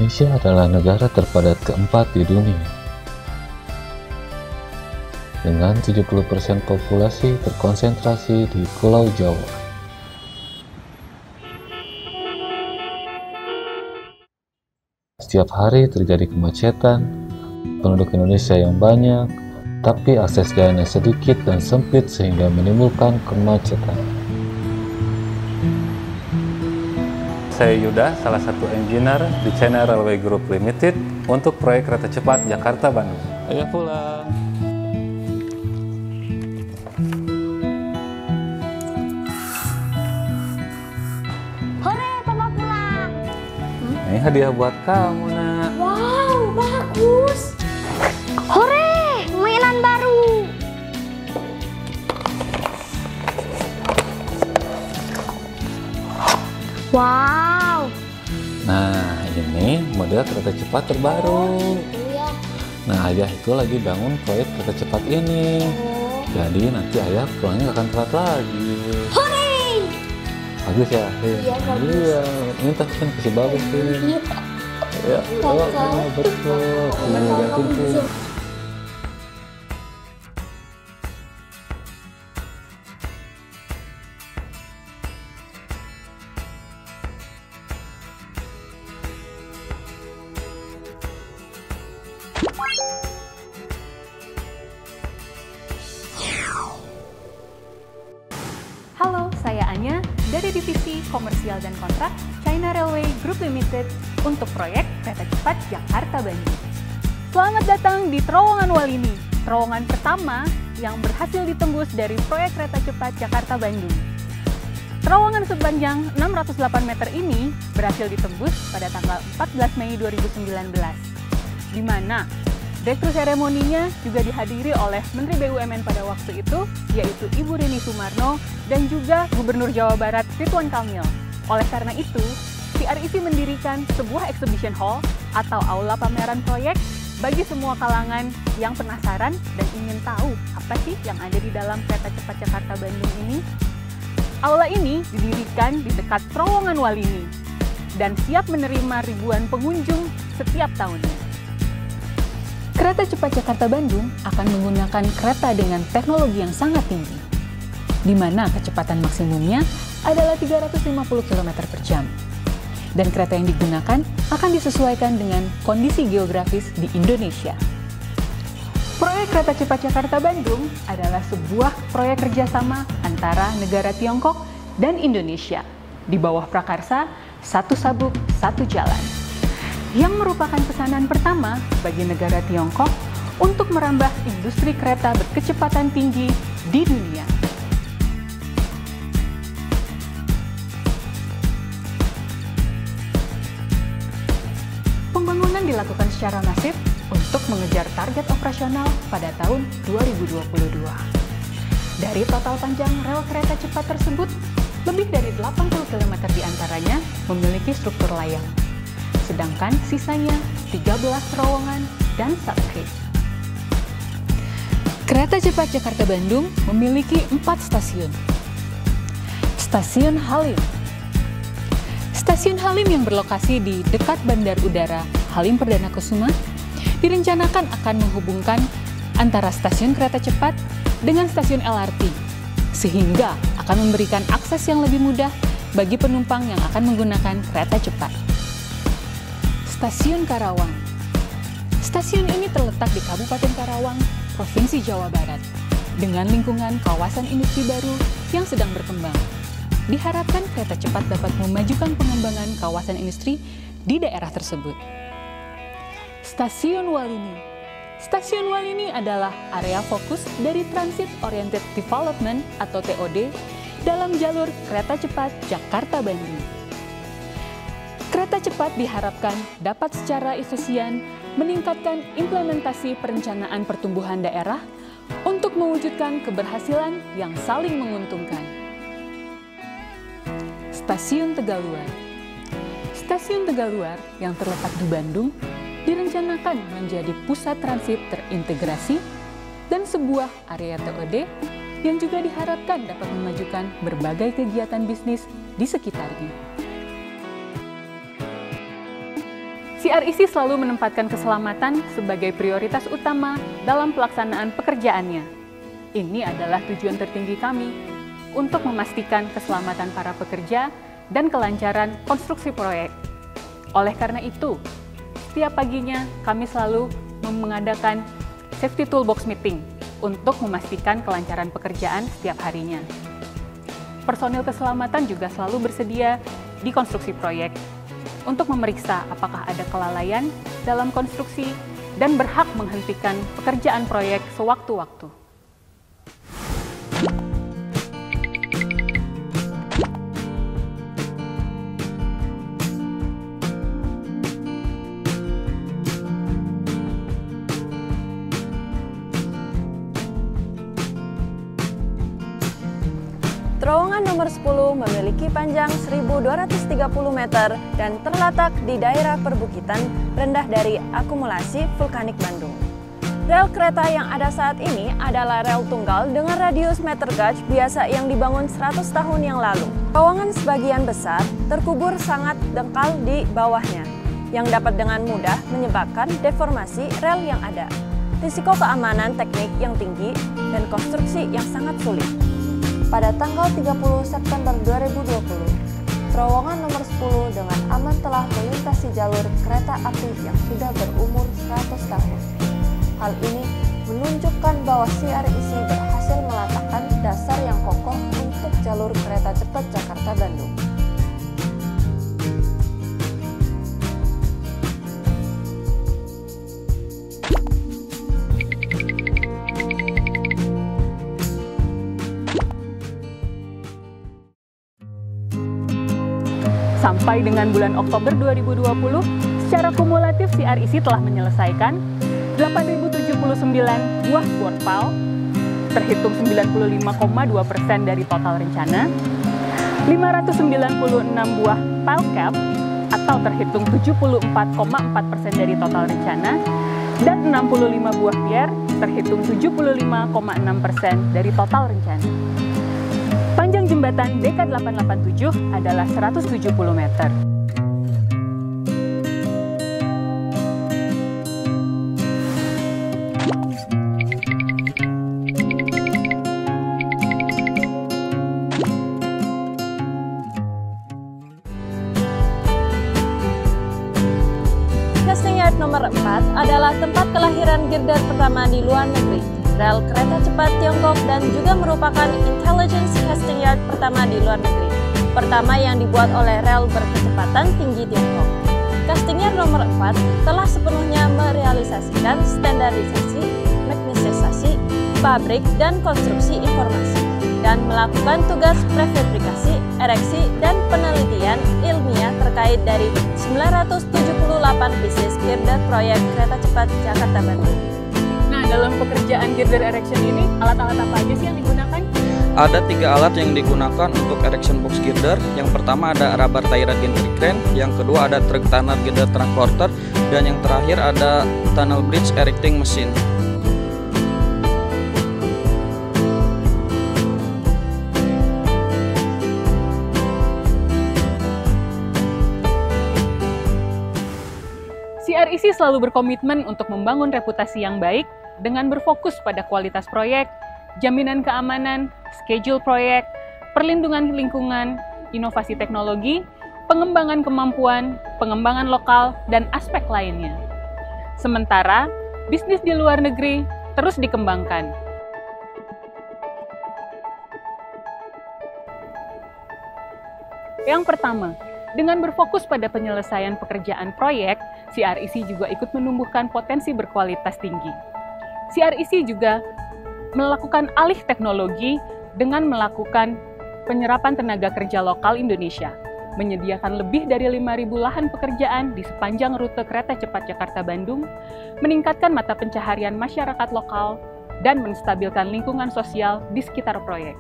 Indonesia adalah negara terpadat keempat di dunia. Dengan 70% populasi terkonsentrasi di Pulau Jawa. Setiap hari terjadi kemacetan, penduduk Indonesia yang banyak, tapi akses jalannya sedikit dan sempit sehingga menimbulkan kemacetan. Saya Yuda, salah satu engineer di China Railway Group Limited untuk proyek kereta cepat Jakarta-Bandung. Ayo pulang. Hore, Papa pulang. Ini hadiah buat kamu, Nak. Wow, bagus. Hore, mainan baru. Wow. Nah, ini model kereta cepat terbaru. Iya. Nah, ayah itu lagi bangun proyek kereta cepat ini. Jadi nanti ayah pulangnya akan telat lagi. Hore. Bagus ya? Iya, bagus. Iya, ini tapi kan kasih bagus ini. Ya, betul. Lihatin tuh. Halo, saya Anya dari Divisi Komersial dan Kontrak China Railway Group Limited untuk proyek kereta cepat Jakarta-Bandung. Selamat datang di terowongan Walini, terowongan pertama yang berhasil ditembus dari proyek kereta cepat Jakarta-Bandung. Terowongan sepanjang 608 meter ini berhasil ditembus pada tanggal 14 Mei 2019, di mana direktur seremoninya juga dihadiri oleh Menteri BUMN pada waktu itu, yaitu Ibu Rini Sumarno dan juga Gubernur Jawa Barat Ridwan Kamil. Oleh karena itu, CREC mendirikan sebuah exhibition hall atau aula pameran proyek bagi semua kalangan yang penasaran dan ingin tahu apa sih yang ada di dalam kereta cepat Jakarta-Bandung ini. Aula ini didirikan di dekat terowongan Walini dan siap menerima ribuan pengunjung setiap tahunnya. Kereta cepat Jakarta-Bandung akan menggunakan kereta dengan teknologi yang sangat tinggi, di mana kecepatan maksimumnya adalah 350 km per jam. Dan kereta yang digunakan akan disesuaikan dengan kondisi geografis di Indonesia. Proyek kereta cepat Jakarta-Bandung adalah sebuah proyek kerjasama antara negara Tiongkok dan Indonesia di bawah prakarsa Satu Sabuk, Satu Jalan, yang merupakan pesanan pertama bagi negara Tiongkok untuk merambah industri kereta berkecepatan tinggi di dunia. Pembangunan dilakukan secara masif untuk mengejar target operasional pada tahun 2022. Dari total panjang rel kereta cepat tersebut, lebih dari 80 km diantaranya memiliki struktur layang, sedangkan sisanya 13 terowongan dan subgrid. Kereta cepat Jakarta-Bandung memiliki 4 stasiun. Stasiun Halim. Stasiun Halim yang berlokasi di dekat Bandar Udara Halim Perdana Kusuma direncanakan akan menghubungkan antara stasiun kereta cepat dengan stasiun LRT, sehingga akan memberikan akses yang lebih mudah bagi penumpang yang akan menggunakan kereta cepat. Stasiun Karawang. Stasiun ini terletak di Kabupaten Karawang, Provinsi Jawa Barat, dengan lingkungan kawasan industri baru yang sedang berkembang. Diharapkan kereta cepat dapat memajukan pengembangan kawasan industri di daerah tersebut. Stasiun Walini. Stasiun Walini adalah area fokus dari Transit Oriented Development atau TOD dalam jalur kereta cepat Jakarta-Bandung. Kereta cepat diharapkan dapat secara efisien meningkatkan implementasi perencanaan pertumbuhan daerah untuk mewujudkan keberhasilan yang saling menguntungkan. Stasiun Tegaluar. Stasiun Tegaluar yang terletak di Bandung direncanakan menjadi pusat transit terintegrasi dan sebuah area TOD yang juga diharapkan dapat memajukan berbagai kegiatan bisnis di sekitarnya. CREC selalu menempatkan keselamatan sebagai prioritas utama dalam pelaksanaan pekerjaannya. Ini adalah tujuan tertinggi kami untuk memastikan keselamatan para pekerja dan kelancaran konstruksi proyek. Oleh karena itu, setiap paginya kami selalu mengadakan Safety Toolbox Meeting untuk memastikan kelancaran pekerjaan setiap harinya. Personil keselamatan juga selalu bersedia di konstruksi proyek untuk memeriksa apakah ada kelalaian dalam konstruksi dan berhak menghentikan pekerjaan proyek sewaktu-waktu. Terowongan nomor 10 memiliki panjang 1.230 meter dan terletak di daerah perbukitan rendah dari akumulasi vulkanik Bandung. Rel kereta yang ada saat ini adalah rel tunggal dengan radius meter gauge biasa yang dibangun 100 tahun yang lalu. Terowongan sebagian besar terkubur sangat dangkal di bawahnya, yang dapat dengan mudah menyebabkan deformasi rel yang ada, risiko keamanan teknik yang tinggi, dan konstruksi yang sangat sulit. Pada tanggal 30 September 2020, terowongan nomor 10 dengan aman telah melintasi jalur kereta api yang sudah berumur 100 tahun. Hal ini menunjukkan bahwa CREC berhasil meletakkan dasar yang kokoh untuk jalur kereta cepat Jakarta-Bandung. Sampai dengan bulan Oktober 2020, secara kumulatif CREC telah menyelesaikan 8.079 buah board pile, terhitung 95,2% dari total rencana, 596 buah pile cap, atau terhitung 74,4% dari total rencana, dan 65 buah pier, terhitung 75,6% dari total rencana. Panjang jembatan DK887 adalah 170 meter. Casting Yard nomor 4 adalah tempat kelahiran girder pertama di luar negeri, rel kereta cepat Tiongkok, dan juga merupakan intelligence casting yard pertama di luar negeri, pertama yang dibuat oleh rel berkecepatan tinggi Tiongkok. Casting yard nomor 4 telah sepenuhnya merealisasikan standarisasi, mekanisasi, pabrik, dan konstruksi informasi, dan melakukan tugas prefabrikasi, ereksi, dan penelitian ilmiah terkait dari 978 bisnis girder proyek kereta cepat Jakarta-Bandung. Nah, dalam pekerjaan girder erection ini, alat-alat apa aja sih yang digunakan? Ada 3 alat yang digunakan untuk erection box girder. Yang pertama ada rubber tired gantry crane, yang kedua ada truck tunnel girder transporter, dan yang terakhir ada tunnel bridge erecting machine. CREC selalu berkomitmen untuk membangun reputasi yang baik dengan berfokus pada kualitas proyek, jaminan keamanan, schedule proyek, perlindungan lingkungan, inovasi teknologi, pengembangan kemampuan, pengembangan lokal, dan aspek lainnya. Sementara, bisnis di luar negeri terus dikembangkan. Yang pertama, dengan berfokus pada penyelesaian pekerjaan proyek, CREC juga ikut menumbuhkan potensi berkualitas tinggi. CREC juga melakukan alih teknologi dengan melakukan penyerapan tenaga kerja lokal Indonesia, menyediakan lebih dari 5.000 lahan pekerjaan di sepanjang rute kereta cepat Jakarta-Bandung, meningkatkan mata pencaharian masyarakat lokal, dan menstabilkan lingkungan sosial di sekitar proyek.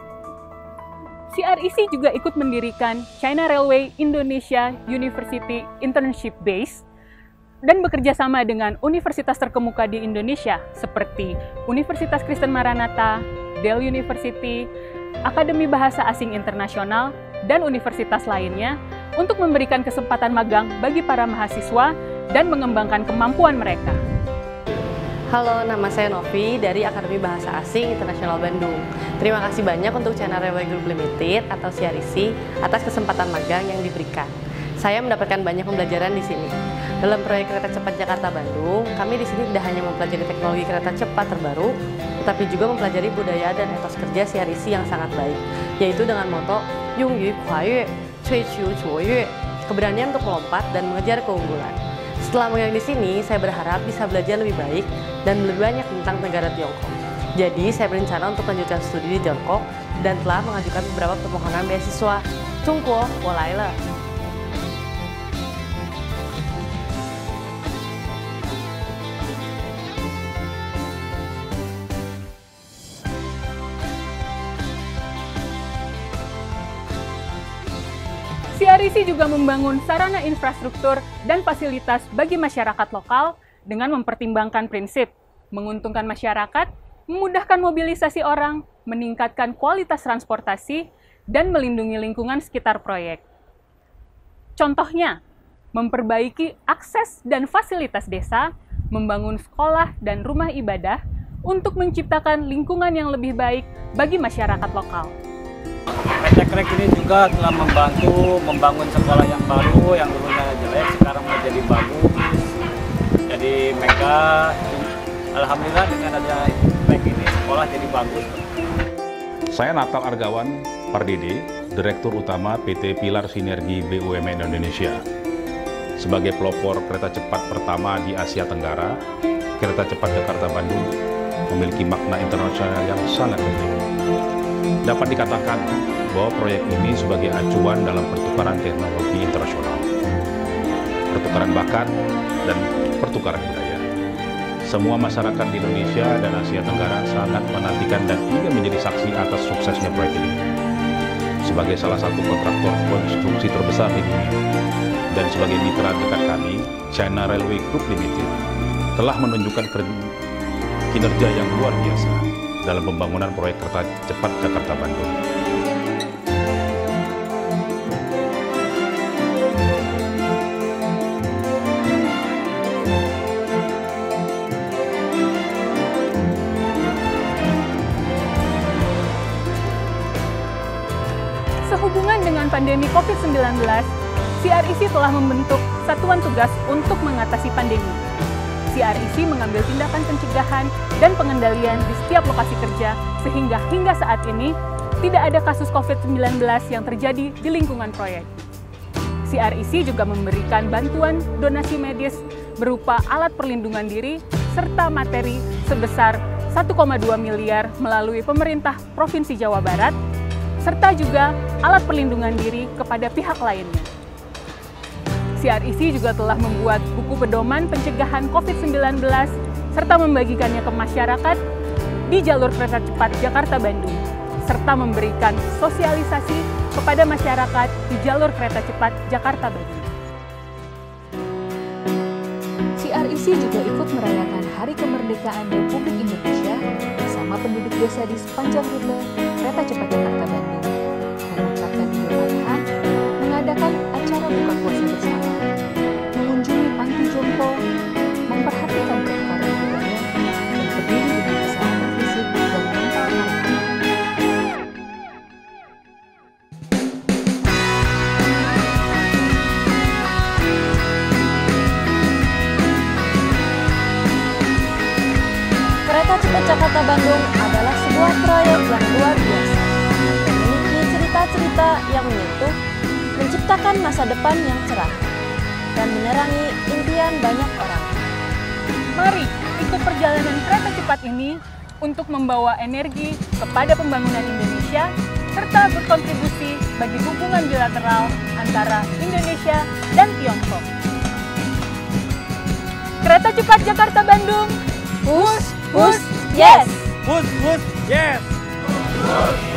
CREC juga ikut mendirikan China Railway Indonesia University Internship Base dan bekerja sama dengan universitas terkemuka di Indonesia seperti Universitas Kristen Maranatha, Dell University, Akademi Bahasa Asing Internasional, dan universitas lainnya untuk memberikan kesempatan magang bagi para mahasiswa dan mengembangkan kemampuan mereka. Halo, nama saya Novi dari Akademi Bahasa Asing Internasional Bandung. Terima kasih banyak untuk China Railway Group Limited atau CRIC atas kesempatan magang yang diberikan. Saya mendapatkan banyak pembelajaran di sini. Dalam proyek kereta cepat Jakarta-Bandung, kami di sini tidak hanya mempelajari teknologi kereta cepat terbaru, tetapi juga mempelajari budaya dan etos kerja CRIC yang sangat baik, yaitu dengan moto Yung Yu Kuayue, Cui Chiu Chuoyue, keberanian untuk melompat dan mengejar keunggulan. Setelah magang di sini, saya berharap bisa belajar lebih baik dan lebih banyak tentang negara Tiongkok. Jadi, saya berencana untuk melanjutkan studi di Tiongkok dan telah mengajukan beberapa permohonan beasiswa. Tunggu, mulailah. CRIC juga membangun sarana infrastruktur dan fasilitas bagi masyarakat lokal dengan mempertimbangkan prinsip menguntungkan masyarakat, memudahkan mobilisasi orang, meningkatkan kualitas transportasi, dan melindungi lingkungan sekitar proyek. Contohnya, memperbaiki akses dan fasilitas desa, membangun sekolah dan rumah ibadah untuk menciptakan lingkungan yang lebih baik bagi masyarakat lokal. PT Krek ini juga telah membantu membangun sekolah yang baru, yang dulunya jelek, sekarang menjadi bagus, jadi megah. Alhamdulillah dengan ada Krek ini, sekolah jadi bagus. Saya Natal Argawan Pardede, Direktur Utama PT Pilar Sinergi BUMN Indonesia. Sebagai pelopor kereta cepat pertama di Asia Tenggara, kereta cepat Jakarta-Bandung memiliki makna internasional yang sangat penting. Dapat dikatakan bahwa proyek ini sebagai acuan dalam pertukaran teknologi internasional, pertukaran bakat, dan pertukaran budaya. Semua masyarakat di Indonesia dan Asia Tenggara sangat menantikan dan ingin menjadi saksi atas suksesnya proyek ini. Sebagai salah satu kontraktor konstruksi terbesar di dunia, dan sebagai mitra dekat kami, China Railway Group Limited telah menunjukkan kinerja yang luar biasa dalam pembangunan proyek kereta cepat Jakarta-Bandung. Sehubungan dengan pandemi COVID-19, CRIC telah membentuk satuan tugas untuk mengatasi pandemi. CRIC mengambil tindakan pencegahan dan pengendalian di setiap lokasi kerja, sehingga hingga saat ini tidak ada kasus COVID-19 yang terjadi di lingkungan proyek. CRIC juga memberikan bantuan donasi medis berupa alat perlindungan diri serta materi sebesar 1,2 miliar melalui pemerintah Provinsi Jawa Barat, serta juga alat perlindungan diri kepada pihak lainnya. CRIC juga telah membuat buku pedoman pencegahan COVID-19 serta membagikannya ke masyarakat di jalur kereta cepat Jakarta-Bandung, serta memberikan sosialisasi kepada masyarakat di jalur kereta cepat Jakarta-Bandung. CRIC juga ikut merayakan Hari Kemerdekaan Republik Indonesia bersama penduduk desa di sepanjang rute kereta cepat Jakarta-Bandung, mengucapkan Idul Adha, mengadakan acara buka puasa bersama, mengunjungi panti jompo, memperhatikan pertukaran budaya, dan peduli dengan kesehatan fisik dan mental mereka. Kereta cepat Jakarta-Bandung adalah sebuah proyek yang luar biasa, memiliki cerita-cerita yang menyentuh, menciptakan masa depan yang cerah, dan menerangi impian banyak orang. Mari ikut perjalanan kereta cepat ini untuk membawa energi kepada pembangunan Indonesia, serta berkontribusi bagi hubungan bilateral antara Indonesia dan Tiongkok. Kereta cepat Jakarta-Bandung, Push, push, yes! Push, push, yes!